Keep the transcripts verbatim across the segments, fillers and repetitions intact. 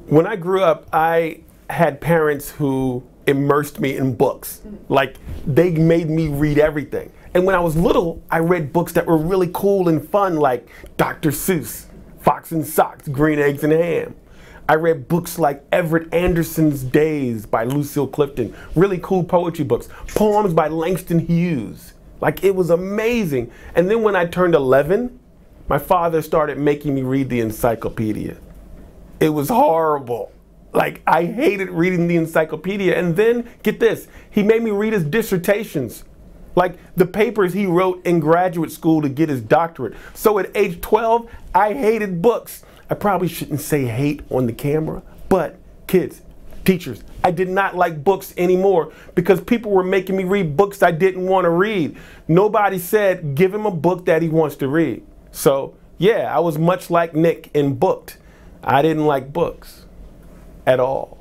When I grew up, I had parents who immersed me in books. Like, they made me read everything. And when I was little, I read books that were really cool and fun, like Doctor Seuss, Fox and Socks, Green Eggs and Ham. I read books like Everett Anderson's Days by Lucille Clifton, really cool poetry books, poems by Langston Hughes. Like, it was amazing. And then when I turned eleven, my father started making me read the encyclopedia. It was horrible. Like, I hated reading the encyclopedia. And then, get this, he made me read his dissertations. Like, the papers he wrote in graduate school to get his doctorate. So at age twelve, I hated books. I probably shouldn't say hate on the camera, but kids, teachers, I did not like books anymore because people were making me read books I didn't want to read. Nobody said, give him a book that he wants to read. So, yeah, I was much like Nick in Booked. I didn't like books at all.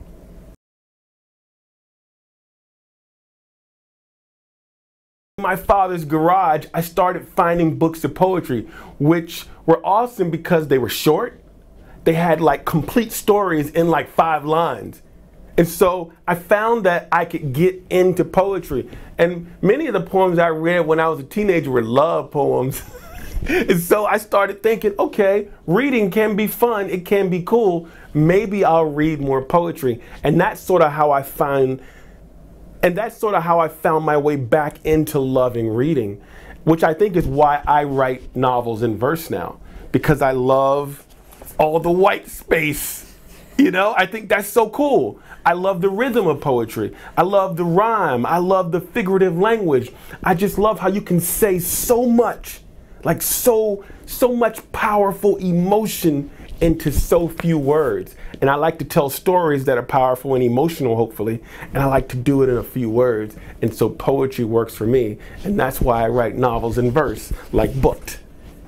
In my father's garage, I started finding books of poetry, which were awesome because they were short. They had like complete stories in like five lines. And so I found that I could get into poetry. And many of the poems I read when I was a teenager were love poems. And so I started thinking, okay, reading can be fun, it can be cool. Maybe I'll read more poetry. And that's sort of how I find, and that's sort of how I found my way back into loving reading, which I think is why I write novels in verse now, because I love all the white space. You know, I think that's so cool. I love the rhythm of poetry. I love the rhyme. I love the figurative language. I just love how you can say so much, like so, so much powerful emotion into so few words. And I like to tell stories that are powerful and emotional, hopefully, and I like to do it in a few words. And so poetry works for me, and that's why I write novels in verse, like Booked.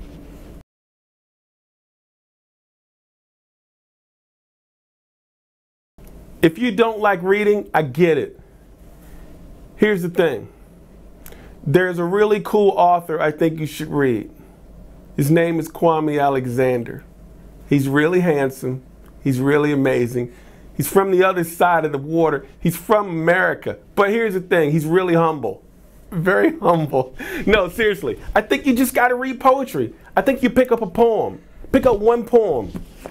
If you don't like reading, I get it. Here's the thing. There's a really cool author I think you should read. His name is Kwame Alexander. He's really handsome. He's really amazing. He's from the other side of the water. He's from America. But here's the thing, he's really humble. Very humble. No, seriously, I think you just gotta read poetry. I think you pick up a poem. Pick up one poem.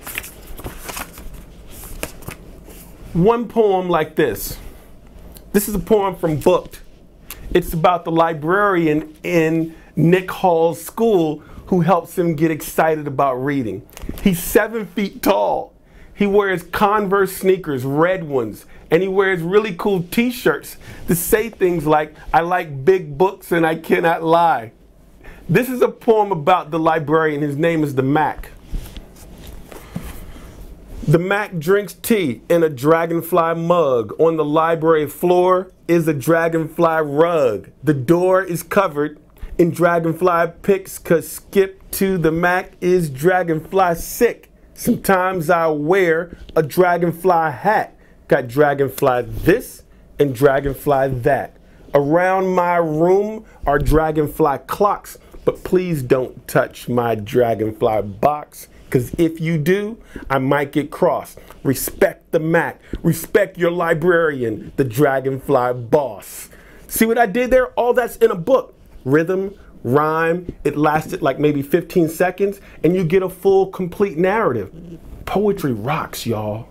One poem like this. This is a poem from Booked. It's about the librarian in Nick Hall's school who helps him get excited about reading. He's seven feet tall. He wears Converse sneakers, red ones, and he wears really cool t-shirts that say things like, I like big books and I cannot lie. This is a poem about the librarian. His name is the Mac. The Mac drinks tea in a dragonfly mug. On the library floor is a dragonfly rug. The door is covered in dragonfly pics, cause skip to the Mac is dragonfly sick. Sometimes I wear a dragonfly hat. Got dragonfly this and dragonfly that. Around my room are dragonfly clocks, but please don't touch my dragonfly box, cause if you do, I might get cross. Respect the Mac, respect your librarian, the dragonfly boss. See what I did there? All that's in a book. Rhythm, rhyme, it lasted like maybe fifteen seconds, and you get a full, complete narrative. Poetry rocks, y'all.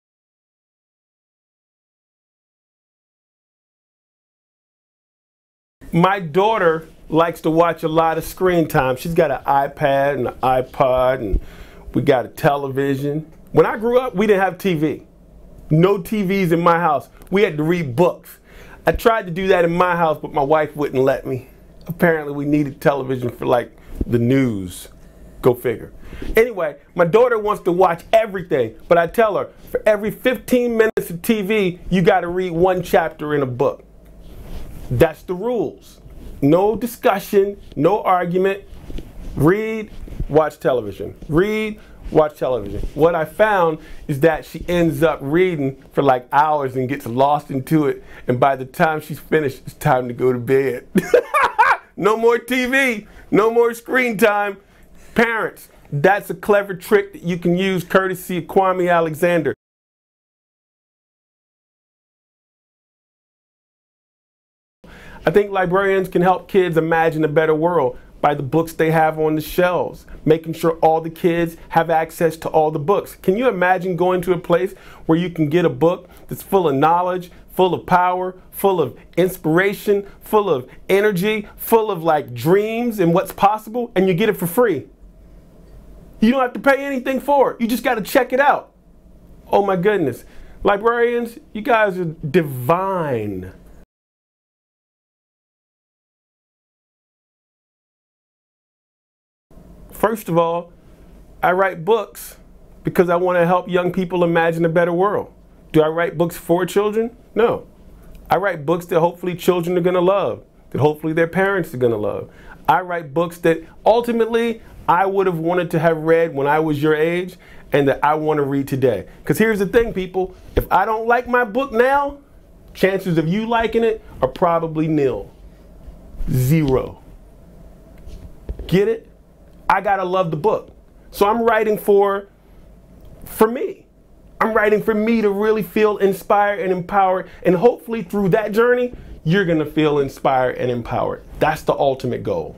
My daughter likes to watch a lot of screen time. She's got an iPad and an iPod, and we got a television. When I grew up, we didn't have T V. No T Vs in my house. We had to read books. I tried to do that in my house, but my wife wouldn't let me. Apparently we needed television for like the news. Go figure. Anyway, my daughter wants to watch everything, but I tell her, for every fifteen minutes of T V, you gotta read one chapter in a book. That's the rules. No discussion, no argument. Read, watch television. Read, watch television. What I found is that she ends up reading for like hours and gets lost into it, and by the time she's finished, it's time to go to bed. No more T V, no more screen time. Parents, That's a clever trick that you can use courtesy of Kwame Alexander. I think librarians can help kids imagine a better world by the books they have on the shelves, making sure all the kids have access to all the books. Can you imagine going to a place where you can get a book that's full of knowledge, full of power, full of inspiration, full of energy, full of like dreams and what's possible, and you get it for free? You don't have to pay anything for it. You just got to check it out. Oh my goodness. Librarians, you guys are divine. First of all, I write books because I want to help young people imagine a better world. Do I write books for children? No. I write books that hopefully children are going to love, that hopefully their parents are going to love. I write books that ultimately I would have wanted to have read when I was your age and that I want to read today. Because here's the thing, people. If I don't like my book now, chances of you liking it are probably nil. Zero. Get it? I gotta love the book. So I'm writing for, for me. I'm writing for me to really feel inspired and empowered. And hopefully through that journey, you're gonna feel inspired and empowered. That's the ultimate goal.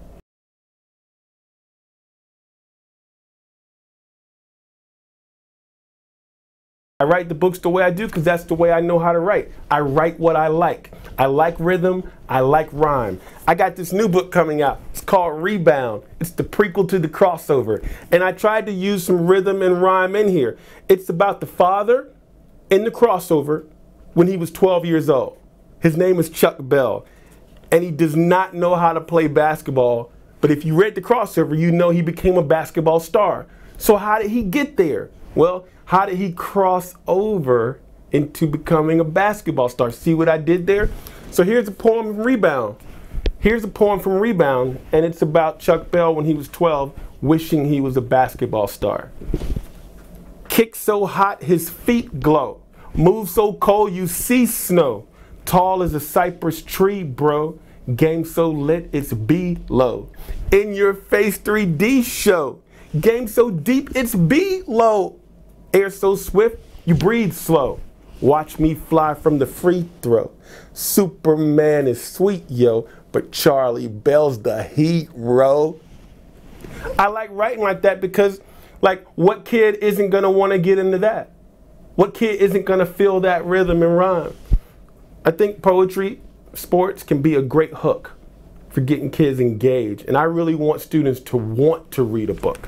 I write the books the way I do because that's the way I know how to write. I write what I like. I like rhythm. I like rhyme. I got this new book coming out. It's called Rebound. It's the prequel to The Crossover. And I tried to use some rhythm and rhyme in here. It's about the father in The Crossover when he was twelve years old. His name is Chuck Bell. And he does not know how to play basketball. But if you read The Crossover, you know he became a basketball star. So how did he get there? Well, how did he cross over into becoming a basketball star? See what I did there? So here's a poem from Rebound. Here's a poem from Rebound, and it's about Chuck Bell when he was twelve, wishing he was a basketball star. Kick so hot his feet glow. Move so cold you see snow. Tall as a cypress tree, bro. Game so lit it's below. In your face three D show. Game so deep it's below. Air so swift, you breathe slow. Watch me fly from the free throw. Superman is sweet, yo, but Charlie Bell's the hero. I like writing like that because, like, what kid isn't gonna wanna get into that? What kid isn't gonna feel that rhythm and rhyme? I think poetry, sports can be a great hook for getting kids engaged. And I really want students to want to read a book.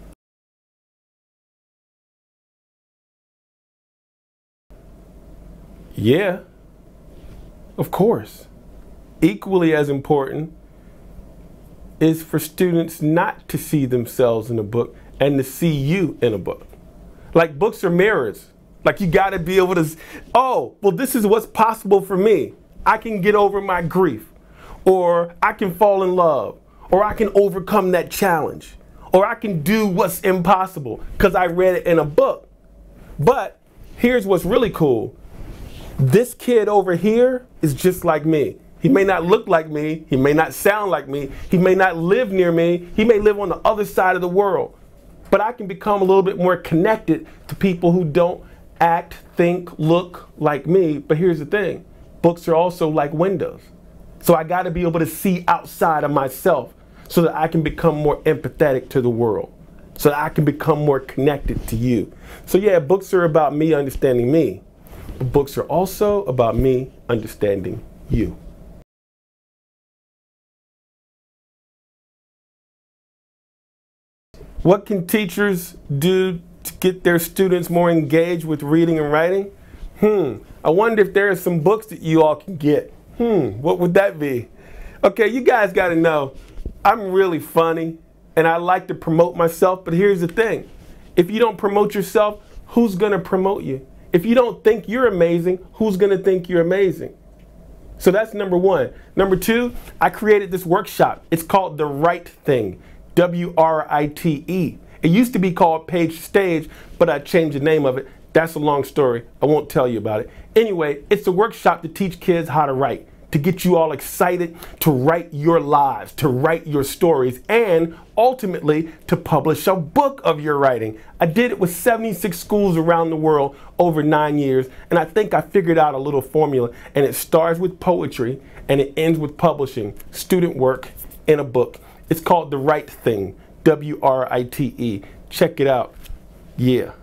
Yeah, of course. Equally as important is for students not to see themselves in a book and to see you in a book. Like, books are mirrors. Like, you gotta be able to, oh, well, this is what's possible for me. I can get over my grief, or I can fall in love, or I can overcome that challenge, or I can do what's impossible because I read it in a book. But here's what's really cool. This kid over here is just like me. He may not look like me. He may not sound like me. He may not live near me. He may live on the other side of the world. But I can become a little bit more connected to people who don't act, think, look like me. But here's the thing. Books are also like windows. So I got to be able to see outside of myself so that I can become more empathetic to the world, so that I can become more connected to you. So yeah, books are about me understanding me. But books are also about me understanding you. What can teachers do to get their students more engaged with reading and writing? Hmm, I wonder if there are some books that you all can get. Hmm, what would that be? Okay, you guys gotta know, I'm really funny and I like to promote myself, but here's the thing. If you don't promote yourself, who's gonna promote you? If you don't think you're amazing, who's gonna think you're amazing? So that's number one. Number two, I created this workshop. It's called The Right Thing, W R I T E. It used to be called Page Stage, but I changed the name of it. That's a long story. I won't tell you about it. Anyway, it's a workshop to teach kids how to write. to get you all excited to write your lives, to write your stories, and ultimately to publish a book of your writing. I did it with seventy-six schools around the world over nine years, and I think I figured out a little formula, and it starts with poetry and it ends with publishing student work in a book. It's called The Right Thing, W R I T E. Check it out. Yeah.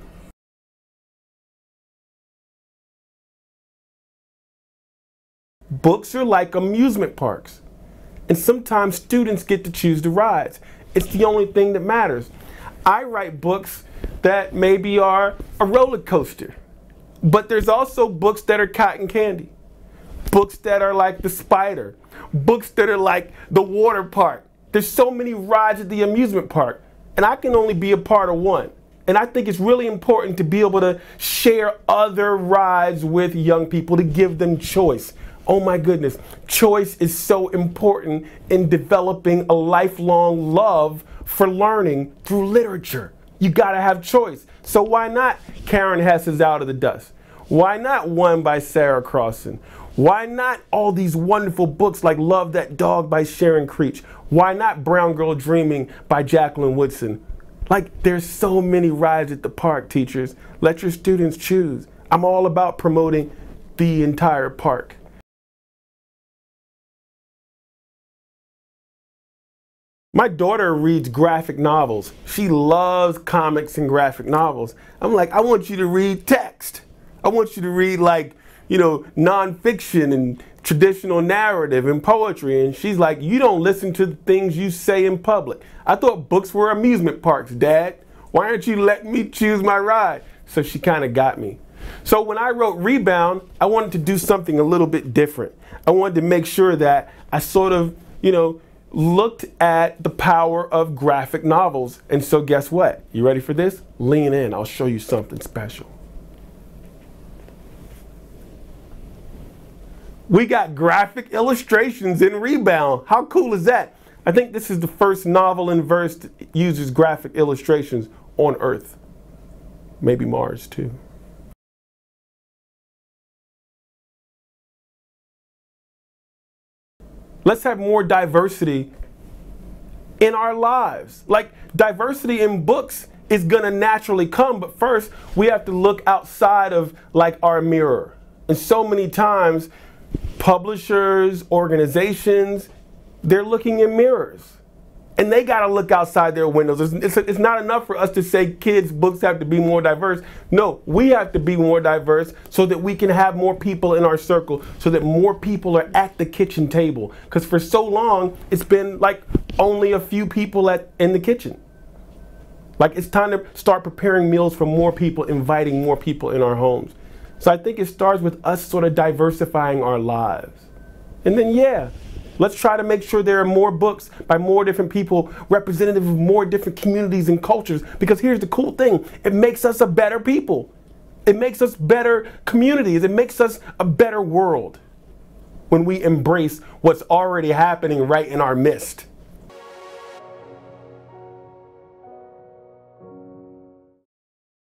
Books are like amusement parks, and sometimes students get to choose the rides. It's the only thing that matters. I write books that maybe are a roller coaster, but there's also books that are cotton candy, books that are like the spider, books that are like the water park. There's so many rides at the amusement park, and I can only be a part of one. And I think it's really important to be able to share other rides with young people, to give them choice. Oh my goodness, choice is so important in developing a lifelong love for learning through literature. You gotta have choice. So why not Karen Hess's Out of the Dust? Why not One by Sarah Crossan? Why not all these wonderful books like Love That Dog by Sharon Creech? Why not Brown Girl Dreaming by Jacqueline Woodson? Like, there's so many rides at the park, teachers. Let your students choose. I'm all about promoting the entire park. My daughter reads graphic novels. She loves comics and graphic novels. I'm like, I want you to read text. I want you to read, like, you know, nonfiction and traditional narrative and poetry. And she's like, you don't listen to the things you say in public. I thought books were amusement parks, Dad. Why aren't you letting me choose my ride? So she kind of got me. So when I wrote Rebound, I wanted to do something a little bit different. I wanted to make sure that I sort of, you know, looked at the power of graphic novels. And so guess what? You ready for this? Lean in. I'll show you something special. We got graphic illustrations in Rebound. How cool is that? I think this is the first novel in verse that uses graphic illustrations on Earth. Maybe Mars too. Let's have more diversity in our lives. Like, diversity in books is gonna naturally come, but first we have to look outside of like our mirror. And so many times, publishers, organizations, they're looking in mirrors. And they gotta look outside their windows. It's, it's, it's not enough for us to say kids' books have to be more diverse. No, we have to be more diverse so that we can have more people in our circle, so that more people are at the kitchen table. Because for so long, it's been like only a few people at, in the kitchen. Like, it's time to start preparing meals for more people, inviting more people in our homes. So I think it starts with us sort of diversifying our lives. And then, yeah, let's try to make sure there are more books by more different people, representative of more different communities and cultures. Because here's the cool thing, it makes us a better people. It makes us better communities. It makes us a better world when we embrace what's already happening right in our midst.